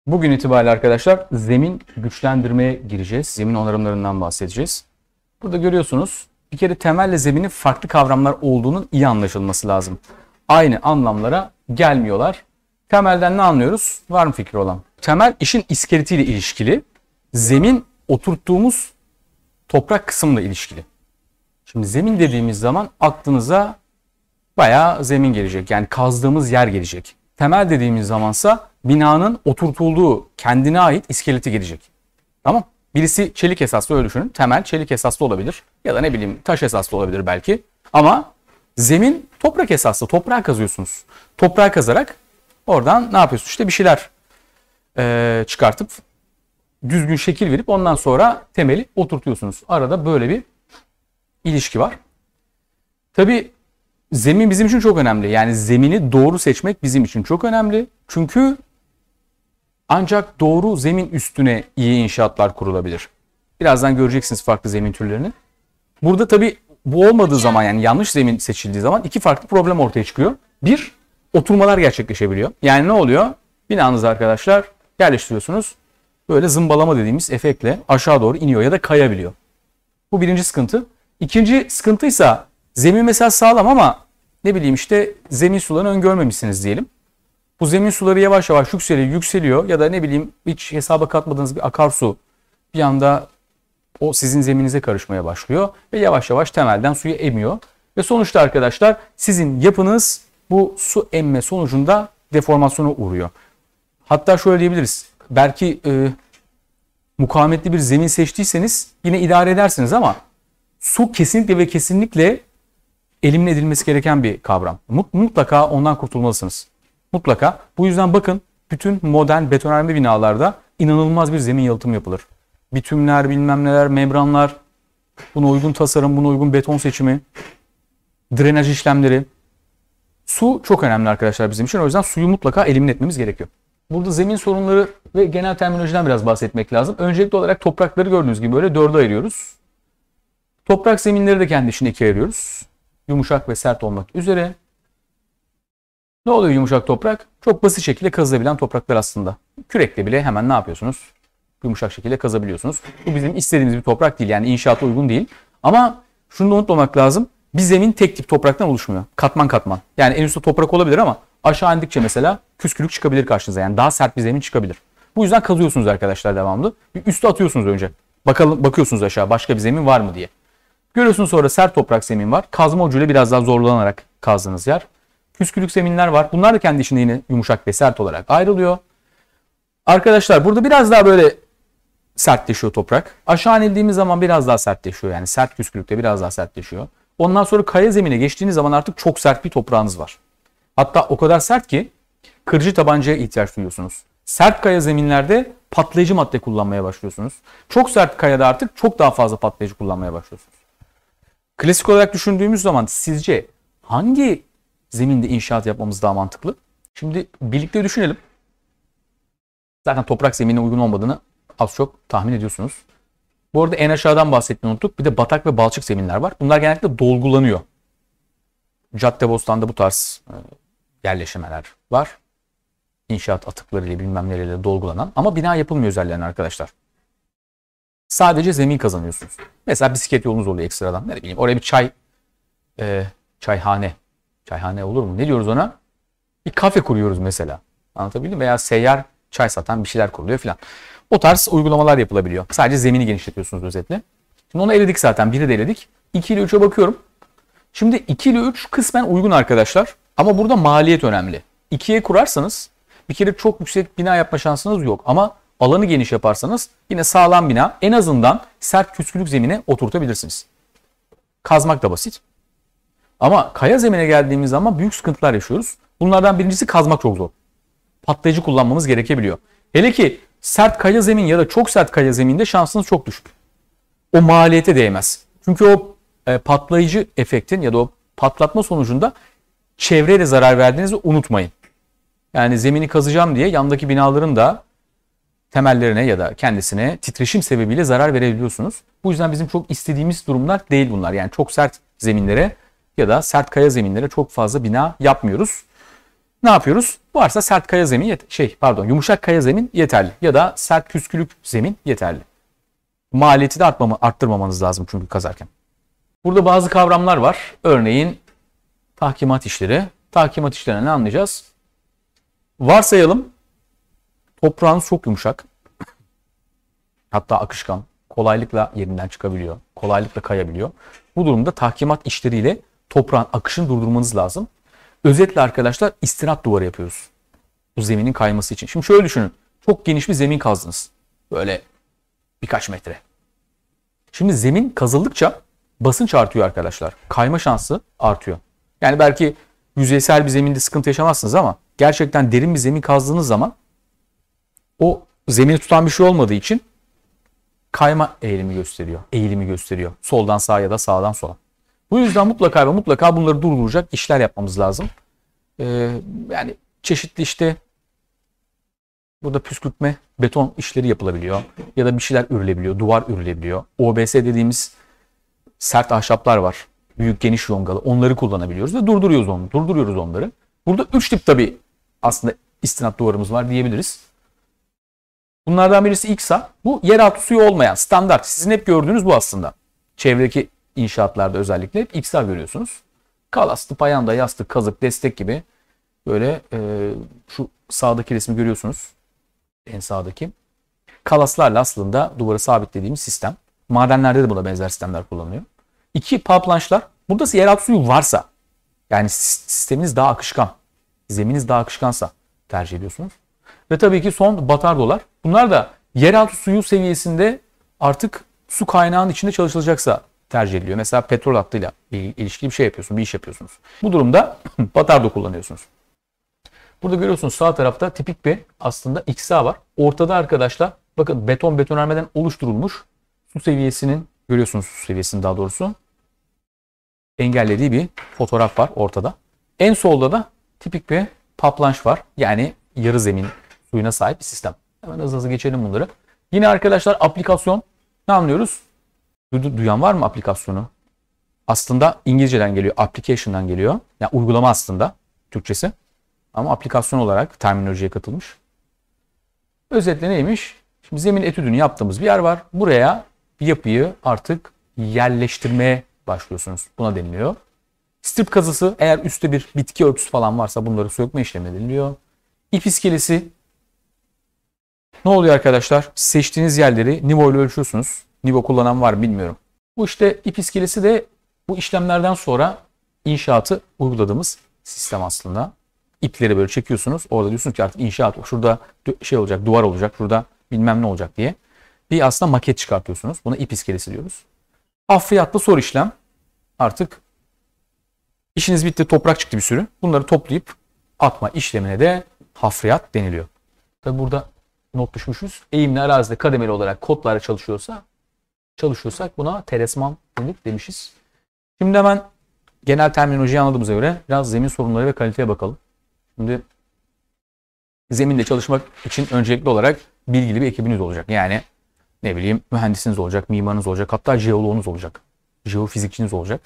Bugün itibariyle arkadaşlar zemin güçlendirmeye gireceğiz. Zemin onarımlarından bahsedeceğiz. Burada görüyorsunuz bir kere temelle zeminin farklı kavramlar olduğunun iyi anlaşılması lazım. Aynı anlamlara gelmiyorlar. Temelden ne anlıyoruz? Var mı fikri olan? Temel işin iskeletiyle ilişkili. Zemin oturttuğumuz toprak kısımla ilişkili. Şimdi zemin dediğimiz zaman aklınıza bayağı zemin gelecek. Yani kazdığımız yer gelecek. Temel dediğimiz zamansa binanın oturtulduğu kendine ait iskeleti gelecek. Tamam. Birisi çelik esaslı, öyle düşünün. Temel çelik esaslı olabilir. Ya da ne bileyim taş esaslı olabilir belki. Ama zemin toprak esaslı. Toprağı kazıyorsunuz. Toprağı kazarak oradan ne yapıyorsunuz? İşte bir şeyler çıkartıp düzgün şekil verip ondan sonra temeli oturtuyorsunuz. Arada böyle bir ilişki var. Tabii zemin bizim için çok önemli. Yani zemini doğru seçmek bizim için çok önemli. Çünkü ancak doğru zemin üstüne iyi inşaatlar kurulabilir. Birazdan göreceksiniz farklı zemin türlerini. Burada tabii bu olmadığı zaman, yani yanlış zemin seçildiği zaman iki farklı problem ortaya çıkıyor. Bir, oturmalar gerçekleşebiliyor. Yani ne oluyor? Binanızı arkadaşlar yerleştiriyorsunuz. Böyle zımbalama dediğimiz efektle aşağı doğru iniyor ya da kayabiliyor. Bu birinci sıkıntı. İkinci sıkıntıysa zemin mesela sağlam ama ne bileyim işte zemin sularını öngörmemişsiniz diyelim. Bu zemin suları yavaş yavaş yükseliyor ya da ne bileyim hiç hesaba katmadığınız bir akarsu bir anda o sizin zeminize karışmaya başlıyor ve yavaş yavaş temelden suyu emiyor. Ve sonuçta arkadaşlar sizin yapınız bu su emme sonucunda deformasyona uğruyor. Hatta şöyle diyebiliriz. Belki mukavemetli bir zemin seçtiyseniz yine idare edersiniz ama su kesinlikle ve kesinlikle elimine edilmesi gereken bir kavram. Mutlaka ondan kurtulmalısınız. Mutlaka. Bu yüzden bakın bütün modern betonarme binalarda inanılmaz bir zemin yalıtımı yapılır. Bitümler, bilmem neler, membranlar, buna uygun tasarım, buna uygun beton seçimi, drenaj işlemleri. Su çok önemli arkadaşlar bizim için. O yüzden suyu mutlaka elimine etmemiz gerekiyor. Burada zemin sorunları ve genel terminolojiden biraz bahsetmek lazım. Öncelikli olarak toprakları gördüğünüz gibi böyle dörde ayırıyoruz. Toprak zeminleri de kendi içine ikiye ayırıyoruz. Yumuşak ve sert olmak üzere. Ne oluyor yumuşak toprak? Çok basit şekilde kazılabilen topraklar aslında. Kürekle bile hemen ne yapıyorsunuz? Yumuşak şekilde kazabiliyorsunuz. Bu bizim istediğimiz bir toprak değil. Yani inşaata uygun değil. Ama şunu da unutmamak lazım. Bir zemin tek tip topraktan oluşmuyor. Katman katman. Yani en üstte toprak olabilir ama aşağı indikçe mesela küskülük çıkabilir karşınıza. Yani daha sert bir zemin çıkabilir. Bu yüzden kazıyorsunuz arkadaşlar devamlı. Bir üste atıyorsunuz önce. Bakıyorsunuz aşağı başka bir zemin var mı diye. Görüyorsunuz sonra sert toprak zemin var. Kazma ucuyla biraz daha zorlanarak kazdığınız yer. Küskülük zeminler var. Bunlar da kendi içinde yine yumuşak ve sert olarak ayrılıyor. Arkadaşlar burada biraz daha böyle sertleşiyor toprak. Aşağı inildiğimiz zaman biraz daha sertleşiyor. Yani sert küskülükte biraz daha sertleşiyor. Ondan sonra kaya zemine geçtiğiniz zaman artık çok sert bir toprağınız var. Hatta o kadar sert ki kırıcı tabancaya ihtiyaç duyuyorsunuz. Sert kaya zeminlerde patlayıcı madde kullanmaya başlıyorsunuz. Çok sert kayada artık çok daha fazla patlayıcı kullanmaya başlıyorsunuz. Klasik olarak düşündüğümüz zaman sizce hangi zeminde inşaat yapmamız daha mantıklı? Şimdi birlikte düşünelim. Zaten toprak zeminine uygun olmadığını az çok tahmin ediyorsunuz. Bu arada en aşağıdan bahsetmeyi unuttuk. Bir de batak ve balçık zeminler var. Bunlar genellikle dolgulanıyor. Caddebostan'da bu tarz yerleşmeler var. İnşaat atıklarıyla bilmem neleriyle dolgulanan. Ama bina yapılmıyor üzerlerine arkadaşlar. Sadece zemin kazanıyorsunuz. Mesela bisiklet yolunuz oluyor ekstradan. Ne bileyim oraya bir çayhane. Çayhane olur mu? Ne diyoruz ona? Bir kafe kuruyoruz mesela. Anlatabildim mi? Veya seyyar çay satan bir şeyler kuruluyor filan. O tarz uygulamalar yapılabiliyor. Sadece zemini genişletiyorsunuz özetle. Şimdi onu eledik zaten. Biri de eledik. 2 ile 3'e bakıyorum. Şimdi 2 ile 3 kısmen uygun arkadaşlar. Ama burada maliyet önemli. 2'ye kurarsanız bir kere çok yüksek bina yapma şansınız yok. Ama alanı geniş yaparsanız yine sağlam bina en azından sert küskülük zemine oturtabilirsiniz. Kazmak da basit. Ama kaya zemine geldiğimiz zaman büyük sıkıntılar yaşıyoruz. Bunlardan birincisi kazmak çok zor. Patlayıcı kullanmamız gerekebiliyor. Hele ki sert kaya zemin ya da çok sert kaya zeminde şansınız çok düşük. O maliyete değmez. Çünkü o patlayıcı efektin ya da o patlatma sonucunda çevreye de zarar verdiğinizi unutmayın. Yani zemini kazacağım diye yandaki binaların da temellerine ya da kendisine titreşim sebebiyle zarar verebiliyorsunuz. Bu yüzden bizim çok istediğimiz durumlar değil bunlar. Yani çok sert zeminlere ya da sert kaya zeminlere çok fazla bina yapmıyoruz. Ne yapıyoruz? Varsa sert kaya zemin yumuşak kaya zemin yeterli ya da sert püskülük zemin yeterli. Maliyeti de arttırmamanız lazım çünkü kazarken. Burada bazı kavramlar var. Örneğin tahkimat işleri. Tahkimat işlerine ne anlayacağız? Varsayalım toprağınız çok yumuşak. Hatta akışkan. Kolaylıkla yerinden çıkabiliyor. Kolaylıkla kayabiliyor. Bu durumda tahkimat işleriyle toprağın akışını durdurmanız lazım. Özetle arkadaşlar istinat duvarı yapıyoruz. Bu zeminin kayması için. Şimdi şöyle düşünün. Çok geniş bir zemin kazdınız. Böyle birkaç metre. Şimdi zemin kazıldıkça basınç artıyor arkadaşlar. Kayma şansı artıyor. Yani belki yüzeysel bir zeminde sıkıntı yaşamazsınız ama gerçekten derin bir zemin kazdığınız zaman o zemini tutan bir şey olmadığı için kayma eğilimi gösteriyor. Soldan sağa ya da sağdan sola. Bu yüzden mutlaka ve mutlaka bunları durduracak işler yapmamız lazım. Yani çeşitli işte burada püskürtme, beton işleri yapılabiliyor. Ya da bir şeyler örülebiliyor, duvar örülebiliyor. OBS dediğimiz sert ahşaplar var. Büyük geniş yongalı. Onları kullanabiliyoruz ve durduruyoruz onları. Burada 3 tip tabii aslında istinat duvarımız var diyebiliriz. Bunlardan birisi İKSA. Bu yeraltı suyu olmayan standart. Sizin hep gördüğünüz bu aslında. Çevredeki inşaatlarda özellikle hep İKSA görüyorsunuz. Kalaslı, payanda, yastık, kazık, destek gibi böyle şu sağdaki resmi görüyorsunuz. En sağdaki. Kalaslarla aslında duvarı sabitlediğimiz sistem. Madenlerde de buna benzer sistemler kullanılıyor. 2 palplanşlar. Burada yeraltı suyu varsa yani sisteminiz daha akışkan, zeminiz daha akışkansa tercih ediyorsunuz. Ve tabii ki son batardolar. Bunlar da yeraltı suyu seviyesinde artık su kaynağının içinde çalışılacaksa tercih ediliyor. Mesela petrol hattıyla ilişkili bir şey yapıyorsunuz, bir iş yapıyorsunuz. Bu durumda batardo kullanıyorsunuz. Burada görüyorsunuz sağ tarafta tipik bir aslında İKSA var. Ortada arkadaşlar bakın betonarmeden oluşturulmuş su seviyesinin görüyorsunuz su seviyesini daha doğrusu engellediği bir fotoğraf var ortada. En solda da tipik bir paplanş var. Yani yarı zemin suyuna sahip bir sistem. Hemen hızlı geçelim bunları. Yine arkadaşlar aplikasyon ne anlıyoruz? Duyan var mı aplikasyonu? Aslında İngilizceden geliyor. Application'dan geliyor. Yani uygulama aslında Türkçesi. Ama aplikasyon olarak terminolojiye katılmış. Özetle neymiş? Şimdi zemin etüdünü yaptığımız bir yer var. Buraya bir yapıyı artık yerleştirmeye başlıyorsunuz. Buna deniliyor. Strip kazısı eğer üstte bir bitki örtüsü falan varsa bunları sökme işlemi deniliyor. İp iskelesi ne oluyor arkadaşlar? Seçtiğiniz yerleri nivo ile ölçüyorsunuz. Nivo kullanan var mı bilmiyorum. Bu işte ip iskelesi de bu işlemlerden sonra inşaatı uyguladığımız sistem aslında. İpleri böyle çekiyorsunuz. Orada diyorsunuz ki artık inşaat şurada şey olacak, duvar olacak, şurada bilmem ne olacak diye. Bir aslında maket çıkartıyorsunuz. Buna ip iskelesi diyoruz. Hafriyatlı soru işlem. Artık işiniz bitti, toprak çıktı bir sürü. Bunları toplayıp atma işlemine de hafriyat deniliyor. Tabi burada not düşmüşüz. Eğimli arazide kademeli olarak kodlarla çalışıyorsak buna teresman denir demişiz. Şimdi hemen genel terminolojiyi anladığımıza göre biraz zemin sorunları ve kaliteye bakalım. Şimdi zeminde çalışmak için öncelikli olarak bilgili bir ekibiniz olacak. Yani ne bileyim mühendisiniz olacak, mimarınız olacak, hatta jeoloğunuz olacak. Jeofizikçiniz olacak.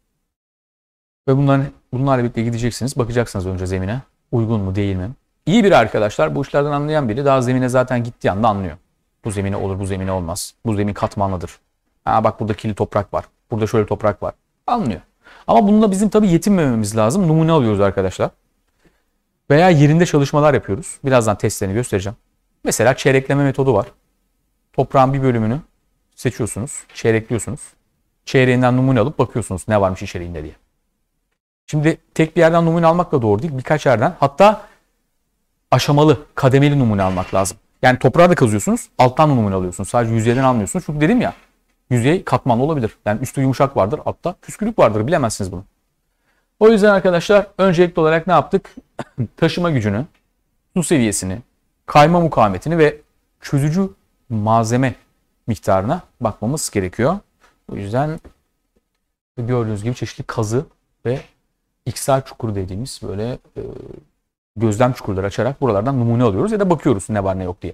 Ve bunlarla birlikte gideceksiniz. Bakacaksınız önce zemine. Uygun mu değil mi? İyi biri arkadaşlar bu işlerden anlayan biri daha zemine zaten gittiği anda anlıyor. Bu zemine olur, bu zemine olmaz. Bu zemin katmanlıdır. Ha bak burada kirli toprak var. Burada şöyle toprak var. Anlıyor. Ama bununla bizim tabii yetinmememiz lazım. Numune alıyoruz arkadaşlar. Veya yerinde çalışmalar yapıyoruz. Birazdan testlerini göstereceğim. Mesela çeyrekleme metodu var. Toprağın bir bölümünü seçiyorsunuz. Çeyrekliyorsunuz. Çeyreğinden numune alıp bakıyorsunuz ne varmış içeriğinde diye. Şimdi tek bir yerden numune almak da doğru değil. Birkaç yerden hatta aşamalı, kademeli numune almak lazım. Yani toprağı da kazıyorsunuz. Alttan numune alıyorsunuz. Sadece yüzeyden almıyorsunuz. Çünkü dedim ya yüzey katmanlı olabilir. Yani üstü yumuşak vardır. Altta püskürük vardır. Bilemezsiniz bunu. O yüzden arkadaşlar öncelikli olarak ne yaptık? Taşıma gücünü, su seviyesini, kayma mukavemetini ve çözücü malzeme miktarına bakmamız gerekiyor. O yüzden gördüğünüz gibi çeşitli kazı ve İKSA çukuru dediğimiz böyle gözlem çukurları açarak buralardan numune alıyoruz ya da bakıyoruz ne var ne yok diye.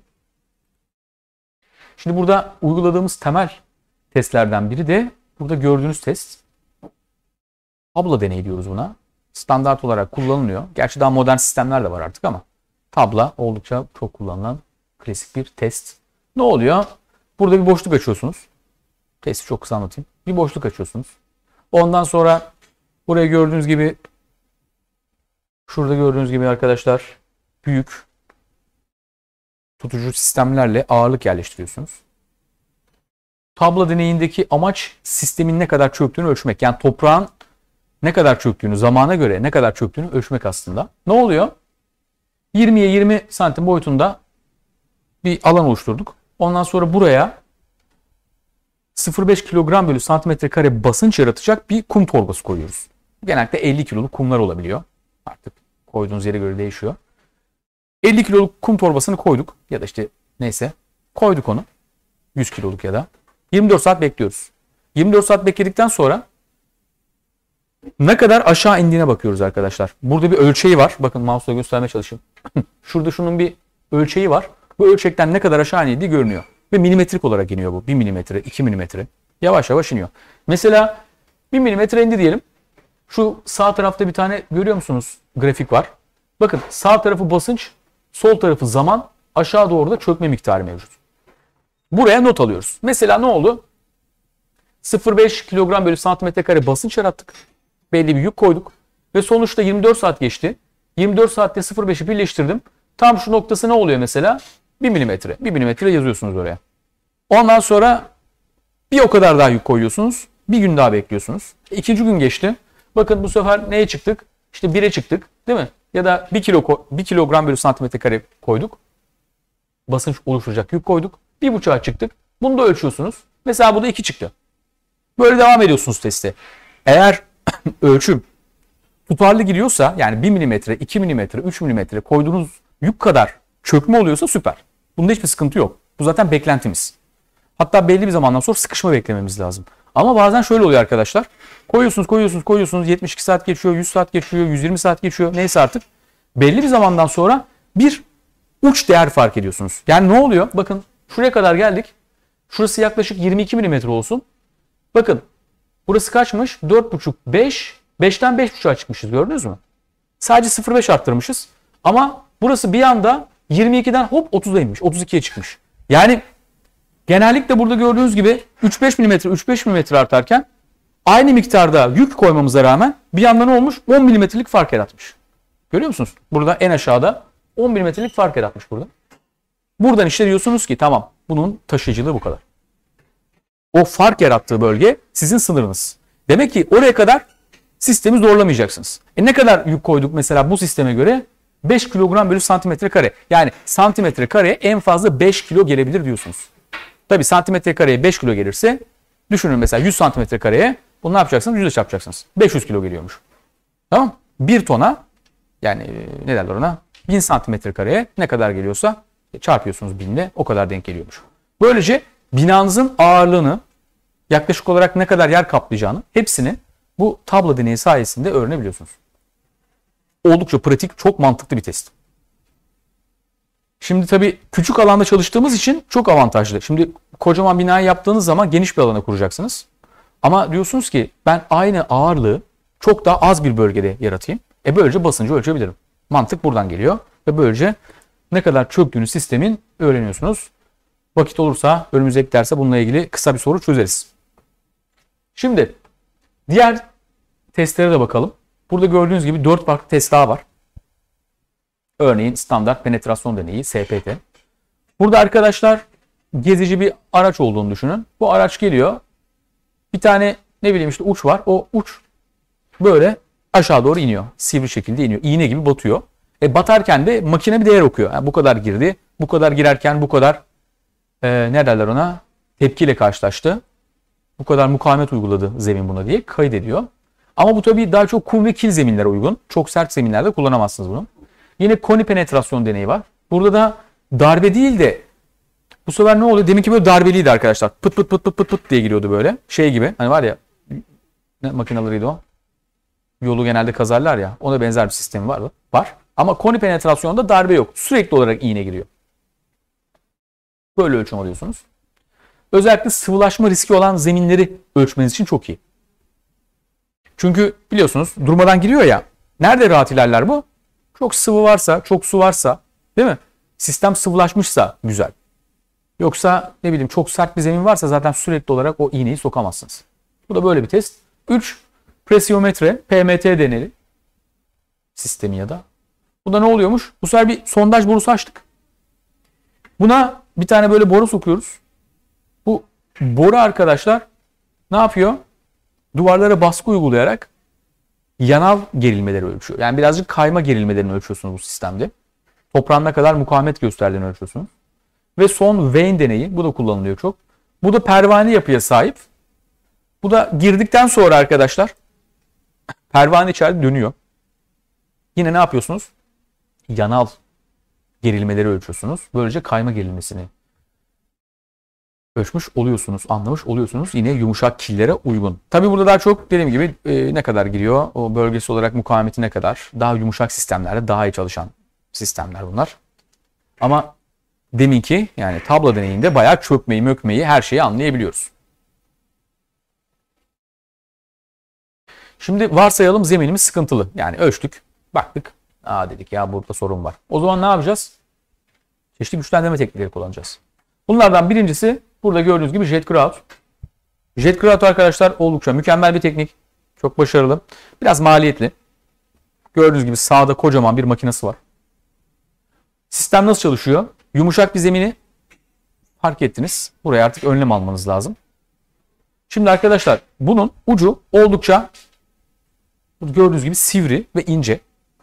Şimdi burada uyguladığımız temel testlerden biri de burada gördüğünüz test. Tablo deneyi diyoruz buna. standart olarak kullanılıyor. Gerçi daha modern sistemler de var artık ama tabla oldukça çok kullanılan klasik bir test. Ne oluyor? Burada bir boşluk açıyorsunuz. Testi çok kısa anlatayım. Bir boşluk açıyorsunuz. Ondan sonra buraya gördüğünüz gibi, şurada gördüğünüz gibi arkadaşlar, büyük tutucu sistemlerle ağırlık yerleştiriyorsunuz. Tabla deneyindeki amaç sistemin ne kadar çöktüğünü ölçmek. Yani toprağın ne kadar çöktüğünü, zamana göre ne kadar çöktüğünü ölçmek aslında. Ne oluyor? 20'ye 20 santim boyutunda bir alan oluşturduk. Ondan sonra buraya 0,5 kilogram bölü santimetre kare basınç yaratacak bir kum torbası koyuyoruz. Genellikle 50 kiloluk kumlar olabiliyor. Artık koyduğunuz yere göre değişiyor. 50 kiloluk kum torbasını koyduk. Ya da işte neyse. Koyduk onu. 100 kiloluk ya da. 24 saat bekliyoruz. 24 saat bekledikten sonra ne kadar aşağı indiğine bakıyoruz arkadaşlar. Burada bir ölçeği var. Bakın mouse'la göstermeye çalışayım. Şurada şunun bir ölçeği var. Bu ölçekten ne kadar aşağı indiği görünüyor. Ve milimetrik olarak iniyor bu. 1 milimetre, 2 milimetre. Yavaş yavaş iniyor. Mesela 1 milimetre indi diyelim. Şu sağ tarafta bir tane görüyor musunuz? Grafik var. Bakın sağ tarafı basınç, sol tarafı zaman, aşağı doğru da çökme miktarı mevcut. Buraya not alıyoruz. Mesela ne oldu? 0,5 kilogram bölü santimetre kare basınç yarattık. Belli bir yük koyduk. Ve sonuçta 24 saat geçti. 24 saatte 0,5'i birleştirdim. Tam şu noktası ne oluyor mesela? 1 milimetre. 1 milimetre yazıyorsunuz oraya. Ondan sonra bir o kadar daha yük koyuyorsunuz. Bir gün daha bekliyorsunuz. İkinci gün geçti. Bakın bu sefer neye çıktık? İşte 1'e çıktık. Değil mi? Ya da 1 kilogram bölü santimetre kare koyduk. Basınç oluşturacak yük koyduk. 1,5'a çıktık. Bunu da ölçüyorsunuz. Mesela bu da 2 çıktı. Böyle devam ediyorsunuz teste. Eğer ölçüm tutarlı gidiyorsa, yani 1 milimetre, 2 milimetre, 3 milimetre koyduğunuz yük kadar çökme oluyorsa süper. Bunda hiçbir sıkıntı yok. Bu zaten beklentimiz. Hatta belli bir zamandan sonra sıkışma beklememiz lazım. Ama bazen şöyle oluyor arkadaşlar. Koyuyorsunuz. 72 saat geçiyor, 100 saat geçiyor, 120 saat geçiyor. Neyse artık. Belli bir zamandan sonra bir uç değer fark ediyorsunuz. Yani ne oluyor? Bakın şuraya kadar geldik. Şurası yaklaşık 22 milimetre olsun. Bakın burası kaçmış? 4,5, 5. 5'ten 5,5'a çıkmışız, gördünüz mü? Sadece 0,5 arttırmışız. Ama burası bir anda 22'den hop 30'a inmiş. 32'ye çıkmış. Yani genellikle burada gördüğünüz gibi 3-5 milimetre artarken aynı miktarda yük koymamıza rağmen bir anda ne olmuş? 10 milimetrelik fark yaratmış. Görüyor musunuz? Burada en aşağıda 10 milimetrelik fark yaratmış burada. Buradan işte diyorsunuz ki tamam, bunun taşıyıcılığı bu kadar. O fark yarattığı bölge sizin sınırınız. Demek ki oraya kadar sistemi zorlamayacaksınız. Ne kadar yük koyduk mesela bu sisteme göre? 5 kilogram bölü santimetre kare. Yani santimetre kareye en fazla 5 kilo gelebilir diyorsunuz. Tabii santimetre kareye 5 kilo gelirse düşünün mesela 100 santimetre kareye bunu ne yapacaksınız? 100'e çarpacaksınız. 500 kilo geliyormuş. Tamam. 1 tona, yani ne derler ona? 1000 santimetre kareye ne kadar geliyorsa çarpıyorsunuz 1000 ile, o kadar denk geliyormuş. Böylece binanızın ağırlığını, yaklaşık olarak ne kadar yer kaplayacağını hepsini bu tablo deneyi sayesinde öğrenebiliyorsunuz. Oldukça pratik, çok mantıklı bir test. Şimdi tabii küçük alanda çalıştığımız için çok avantajlı. Şimdi kocaman binayı yaptığınız zaman geniş bir alana kuracaksınız. Ama diyorsunuz ki ben aynı ağırlığı çok daha az bir bölgede yaratayım. Böylece basıncı ölçebilirim. Mantık buradan geliyor. Ve böylece ne kadar çöktüğünü sistemin öğreniyorsunuz. Vakit olursa önümüzdeki derse bununla ilgili kısa bir soru çözeriz. Şimdi diğer testlere de bakalım. Burada gördüğünüz gibi 4 farklı test daha var. Örneğin standart penetrasyon deneyi, SPT. Burada arkadaşlar gezici bir araç olduğunu düşünün. Bu araç geliyor. Bir tane ne bileyim işte uç var. O uç böyle aşağı doğru iniyor. Sivri şekilde iniyor. İğne gibi batıyor. Batarken de makine bir değer okuyor. Yani bu kadar girdi. Bu kadar girerken bu kadar ne derler ona? Tepkiyle karşılaştı. Bu kadar mukavemet uyguladı zemin buna diye kaydediyor. Ama bu tabii daha çok kum ve kil zeminlere uygun. Çok sert zeminlerde kullanamazsınız bunu. Yine koni penetrasyon deneyi var. Burada da darbe değil de bu sefer ne oluyor? Deminki böyle darbeliydi arkadaşlar. Pıt pıt pıt pıt pıt pıt diye giriyordu böyle. Şey gibi. Hani var ya, ne makinalarıydı o? Yolu genelde kazarlar ya. Ona benzer bir sistemi var. Ama koni penetrasyonda darbe yok. Sürekli olarak iğne giriyor. Böyle ölçüm alıyorsunuz. Özellikle sıvılaşma riski olan zeminleri ölçmeniz için çok iyi. Çünkü biliyorsunuz durmadan giriyor ya. Nerede rahat ilerler bu? Çok sıvı varsa, çok su varsa, değil mi? Sistem sıvılaşmışsa güzel. Yoksa ne bileyim çok sert bir zemin varsa zaten sürekli olarak o iğneyi sokamazsınız. Bu da böyle bir test. 3. Presiyometre, PMT deneli sistemi ya da. Bu da ne oluyormuş? Bu sefer bir sondaj borusu açtık. Buna bir tane böyle boru sokuyoruz. Bu boru arkadaşlar ne yapıyor? Duvarlara baskı uygulayarak yanal gerilmeleri ölçüyor. Yani birazcık kayma gerilmelerini ölçüyorsunuz bu sistemde. Toprağın ne kadar mukavemet gösterdiğini ölçüyorsunuz. Ve son Vane deneyi. Bu da kullanılıyor çok. Bu da pervane yapıya sahip. Bu da girdikten sonra arkadaşlar pervane içeride dönüyor. Yine ne yapıyorsunuz? Yanal gerilmeleri ölçüyorsunuz. Böylece kayma gerilmesini ölçmüş oluyorsunuz, anlamış oluyorsunuz. Yine yumuşak killere uygun. Tabii burada daha çok dediğim gibi ne kadar giriyor? O bölgesi olarak mukavemeti ne kadar? Daha yumuşak sistemlerde daha iyi çalışan sistemler bunlar. Ama deminki yani tablo deneyinde bayağı çökmeyi, mökmeyi, her şeyi anlayabiliyoruz. Şimdi varsayalım zeminimiz sıkıntılı. Yani ölçtük, baktık. Dedik ya burada sorun var. O zaman ne yapacağız? Çeşitli güçlendirme teknikleri kullanacağız. Bunlardan birincisi burada gördüğünüz gibi jet grout. Jet grout arkadaşlar oldukça mükemmel bir teknik. Çok başarılı. Biraz maliyetli. Gördüğünüz gibi sağda kocaman bir makinesi var. Sistem nasıl çalışıyor? Yumuşak bir zemini fark ettiniz. Buraya artık önlem almanız lazım. Şimdi arkadaşlar bunun ucu oldukça gördüğünüz gibi sivri ve ince.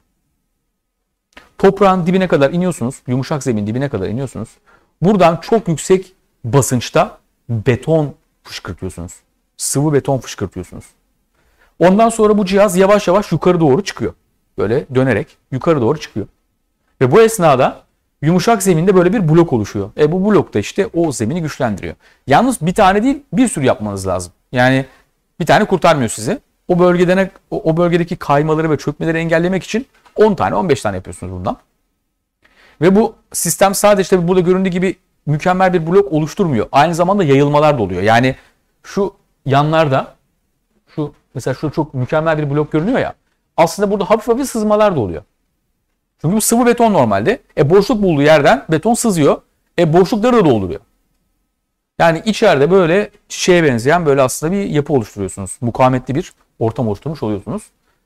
Toprağın dibine kadar iniyorsunuz. Yumuşak zemin dibine kadar iniyorsunuz. Buradan çok yüksek basınçta beton fışkırtıyorsunuz. Sıvı beton fışkırtıyorsunuz. Ondan sonra bu cihaz yavaş yavaş yukarı doğru çıkıyor. Böyle dönerek yukarı doğru çıkıyor. Ve bu esnada yumuşak zeminde böyle bir blok oluşuyor. Bu blok da işte o zemini güçlendiriyor. Yalnız bir tane değil bir sürü yapmanız lazım. Yani bir tane kurtarmıyor sizi. O bölgedeki kaymaları ve çökmeleri engellemek için 10 tane 15 tane yapıyorsunuz bundan. Ve bu sistem sadece işte burada göründüğü gibi mükemmel bir blok oluşturmuyor. Aynı zamanda yayılmalar da oluyor. Yani şu yanlarda mesela şu çok mükemmel bir blok görünüyor ya. Aslında burada hafif hafif sızmalar da oluyor. Çünkü bu sıvı beton normalde. Boşluk bulduğu yerden beton sızıyor. Boşlukları da dolduruyor. Yani içeride böyle şeye benzeyen böyle aslında bir yapı oluşturuyorsunuz. Mukavemetli bir ortam oluşturmuş oluyorsunuz.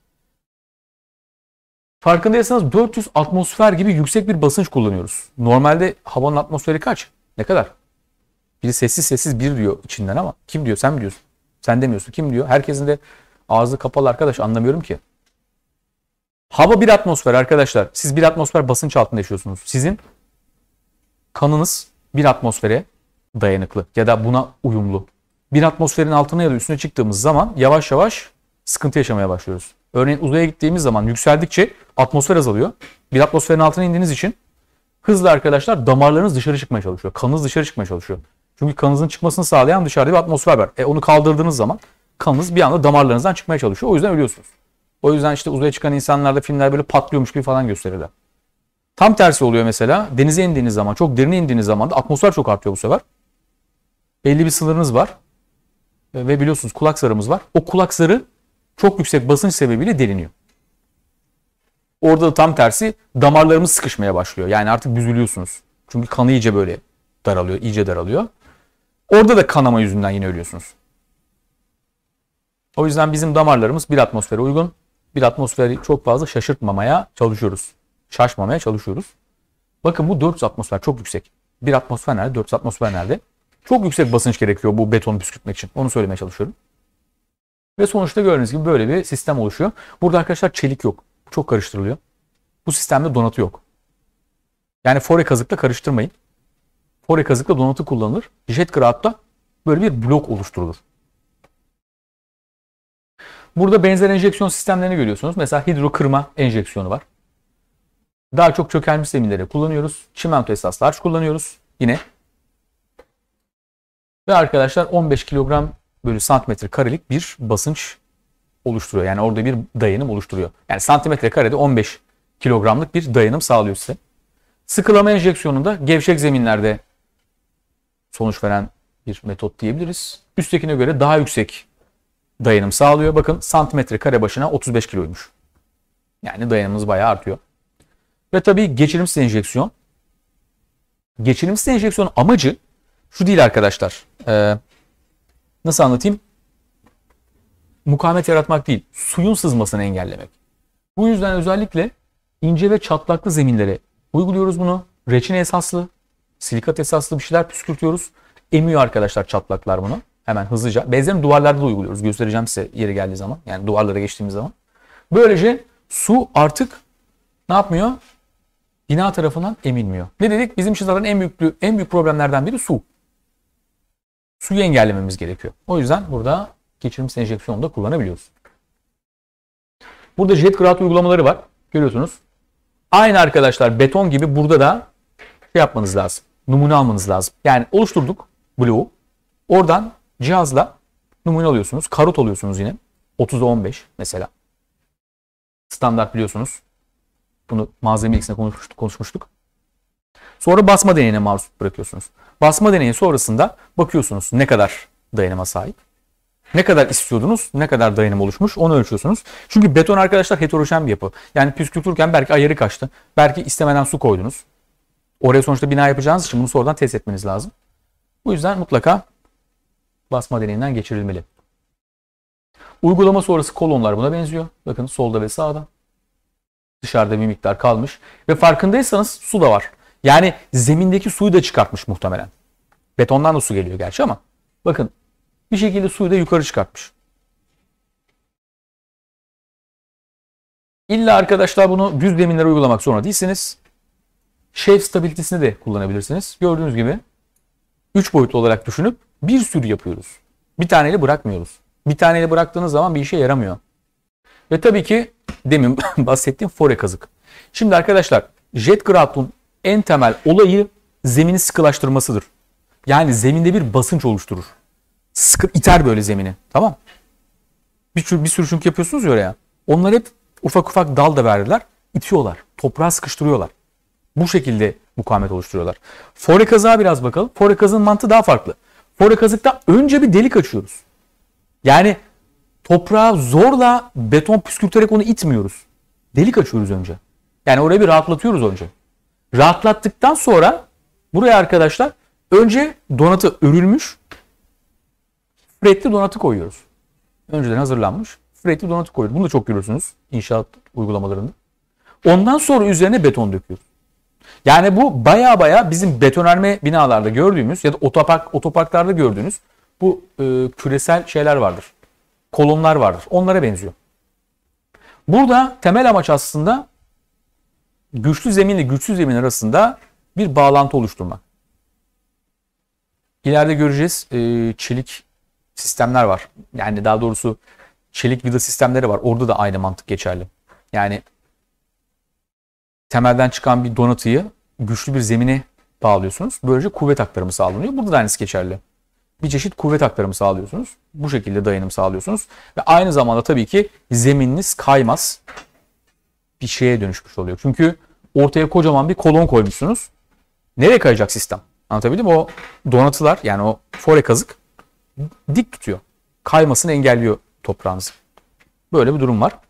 Farkındaysanız 400 atmosfer gibi yüksek bir basınç kullanıyoruz. Normalde havanın atmosferi kaç? Ne kadar? Biri sessiz bir diyor içinden ama kim diyor? Sen mi diyorsun? Sen demiyorsun. Kim diyor? Herkesin de ağzı kapalı arkadaş, anlamıyorum ki. Hava 1 atmosfer arkadaşlar. Siz 1 atmosfer basınç altında yaşıyorsunuz. Sizin kanınız 1 atmosfere dayanıklı ya da buna uyumlu. 1 atmosferin altına ya da üstüne çıktığımız zaman yavaş yavaş sıkıntı yaşamaya başlıyoruz. Örneğin uzaya gittiğimiz zaman yükseldikçe atmosfer azalıyor. 1 atmosferin altına indiğiniz için hızla arkadaşlar damarlarınız dışarı çıkmaya çalışıyor. Kanınız dışarı çıkmaya çalışıyor. Çünkü kanınızın çıkmasını sağlayan dışarıda bir atmosfer var. Onu kaldırdığınız zaman kanınız bir anda damarlarınızdan çıkmaya çalışıyor. O yüzden ölüyorsunuz. O yüzden işte uzaya çıkan insanlarda filmler böyle patlıyormuş gibi falan gösterirler. Tam tersi oluyor mesela. Denize indiğiniz zaman, çok derine indiğiniz zaman da atmosfer çok artıyor bu sefer. Belli bir sınırınız var. Ve biliyorsunuz kulak zarımız var. O kulak zarı çok yüksek basınç sebebiyle deliniyor. Orada da tam tersi damarlarımız sıkışmaya başlıyor. Yani artık büzülüyorsunuz. Çünkü kanı iyice böyle daralıyor, iyice daralıyor. Orada da kanama yüzünden yine ölüyorsunuz. O yüzden bizim damarlarımız 1 atmosfere uygun. 1 atmosferi çok fazla şaşırtmamaya çalışıyoruz. Şaşmamaya çalışıyoruz. Bakın bu 400 atmosfer çok yüksek. 1 atmosfer nerede? 400 atmosfer nerede? Çok yüksek basınç gerekiyor bu betonu püskürtmek için. Onu söylemeye çalışıyorum. Ve sonuçta gördüğünüz gibi böyle bir sistem oluşuyor. Burada arkadaşlar çelik yok. Çok karıştırılıyor. Bu sistemde donatı yok. Yani fore kazıkla karıştırmayın. Fore kazıkla donatı kullanılır. Jet grout'ta böyle bir blok oluşturulur. Burada benzer enjeksiyon sistemlerini görüyorsunuz. Mesela hidrokırma enjeksiyonu var. Daha çok çökelmiş zeminleri kullanıyoruz. Çimento esaslı harç kullanıyoruz. Yine. Ve arkadaşlar 15 kilogram bölü santimetre karelik bir basınç oluşturuyor. Yani orada bir dayanım oluşturuyor. Yani santimetre karede 15 kilogramlık bir dayanım sağlıyor size. Sıkılama enjeksiyonunda gevşek zeminlerde sonuç veren bir metot diyebiliriz. Üsttekine göre daha yüksek dayanım sağlıyor. Bakın santimetre kare başına 35 kiloymuş. Yani dayanımımız bayağı artıyor. Ve tabii geçirimsiz enjeksiyon. Geçirimsiz enjeksiyonun amacı şu değil arkadaşlar. Nasıl anlatayım? Mukavemet yaratmak değil. Suyun sızmasını engellemek. Bu yüzden özellikle ince ve çatlaklı zeminlere uyguluyoruz bunu. Reçine esaslı, silikat esaslı bir şeyler püskürtüyoruz. Emiyor arkadaşlar çatlaklar bunu. Hemen hızlıca. Benzerini duvarlarda da uyguluyoruz. Göstereceğim size yeri geldiği zaman. Yani duvarlara geçtiğimiz zaman. Böylece su artık ne yapmıyor? Bina tarafından emilmiyor. Ne dedik? Bizim için zaten en büyük problemlerden biri su. Suyu engellememiz gerekiyor. O yüzden burada geçirimsiz enjeksiyonu da kullanabiliyoruz. Burada jet grout uygulamaları var. Görüyorsunuz. Aynı arkadaşlar beton gibi burada da şey yapmanız lazım. Numune almanız lazım. Yani oluşturduk bloğu. Oradan cihazla numune alıyorsunuz. Karot alıyorsunuz yine. 30'a 15 mesela. Standart biliyorsunuz. Bunu malzeme ilgisine konuşmuştuk. Sonra basma deneyine maruz bırakıyorsunuz. Basma deneyi sonrasında bakıyorsunuz ne kadar dayanıma sahip. Ne kadar istiyordunuz, ne kadar dayanım oluşmuş onu ölçüyorsunuz. Çünkü beton arkadaşlar heterojen bir yapı. Yani püskürtürken belki ayarı kaçtı. Belki istemeden su koydunuz. Oraya sonuçta bina yapacağınız için bunu sonradan test etmeniz lazım. Bu yüzden mutlaka basma deneyinden geçirilmeli. Uygulama sonrası kolonlar buna benziyor. Bakın solda ve sağda. Dışarıda bir miktar kalmış. Ve farkındaysanız su da var. Yani zemindeki suyu da çıkartmış muhtemelen. Betondan da su geliyor gerçi ama. Bakın bir şekilde suyu da yukarı çıkartmış. İlla arkadaşlar bunu düz zeminlere uygulamak zorunda değilsiniz. Shape stabilitesini de kullanabilirsiniz. Gördüğünüz gibi 3 boyutlu olarak düşünüp bir sürü yapıyoruz. Bir taneyle bırakmıyoruz. Bir taneyle bıraktığınız zaman bir işe yaramıyor. Ve tabii ki demin bahsettiğim fore kazık. Şimdi arkadaşlar jet grout'un en temel olayı zemini sıkılaştırmasıdır. Yani zeminde bir basınç oluşturur. Sıkı iter böyle zemini. Tamam. Bir sürü çünkü yapıyorsunuz ya oraya. Onlar hep ufak ufak dal da verdiler. İtiyorlar. Toprağı sıkıştırıyorlar. Bu şekilde mukavemet oluşturuyorlar. Fore kazığa biraz bakalım. Fore kazığın mantığı daha farklı. Fore kazıkta önce bir delik açıyoruz. Yani toprağı zorla beton püskürterek onu itmiyoruz. Delik açıyoruz önce. Yani orayı bir rahatlatıyoruz önce. Rahatlattıktan sonra buraya arkadaşlar önce donatı örülmüş fretli donatı koyuyoruz. Önceden hazırlanmış fretli donatı koyuyoruz. Bunu da çok görürsünüz inşaat uygulamalarında. Ondan sonra üzerine beton döküyoruz. Yani bu baya bizim betonarme binalarda gördüğümüz ya da otoparklarda gördüğünüz bu küresel şeyler vardır. Kolonlar vardır. Onlara benziyor. Burada temel amaç aslında güçlü zeminle güçsüz zemin arasında bir bağlantı oluşturmak. İleride göreceğiz çelik sistemler var. Yani daha doğrusu çelik vida sistemleri var. Orada da aynı mantık geçerli. Yani temelden çıkan bir donatıyı güçlü bir zemine bağlıyorsunuz. Böylece kuvvet aktarımı sağlanıyor. Burada da aynısı geçerli. Bir çeşit kuvvet aktarımı sağlıyorsunuz. Bu şekilde dayanım sağlıyorsunuz. Ve aynı zamanda tabii ki zemininiz kaymaz bir şeye dönüşmüş oluyor. Çünkü ortaya kocaman bir kolon koymuşsunuz. Nereye kayacak sistem? Anlatabildim mi? O donatılar yani o fore kazık dik tutuyor. Kaymasını engelliyor toprağınızı. Böyle bir durum var.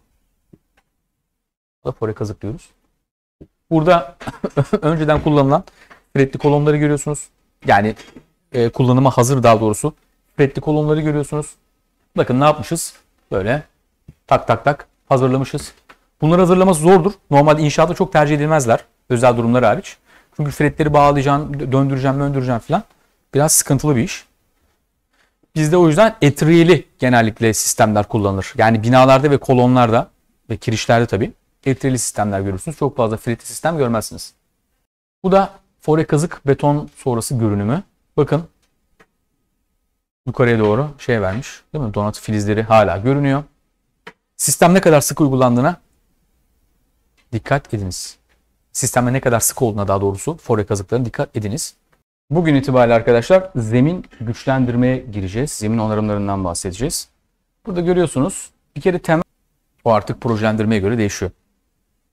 Fore kazık diyoruz. Burada önceden kullanılan fretli kolonları görüyorsunuz. Yani kullanıma hazır daha doğrusu fretli kolonları görüyorsunuz. Bakın ne yapmışız? Böyle tak hazırlamışız. Bunları hazırlaması zordur. Normalde inşaatta çok tercih edilmezler. Özel durumlar hariç. Çünkü fretleri bağlayacaksın, döndüreceksin falan. Biraz sıkıntılı bir iş. Bizde o yüzden etriyeli genellikle sistemler kullanılır. Yani binalarda ve kolonlarda ve kirişlerde tabii etriyeli sistemler görürsünüz. Çok fazla fretli sistem görmezsiniz. Bu da fore kazık beton sonrası görünümü. Bakın yukarıya doğru şey vermiş. Değil mi? Donatı filizleri hala görünüyor. Sistem ne kadar sık uygulandığına dikkat ediniz. Sistemde ne kadar sık olduğuna daha doğrusu fore kazıklarına dikkat ediniz. Bugün itibariyle arkadaşlar zemin güçlendirmeye gireceğiz. Zemin onarımlarından bahsedeceğiz. Burada görüyorsunuz bir kere temel o artık projelendirmeye göre değişiyor.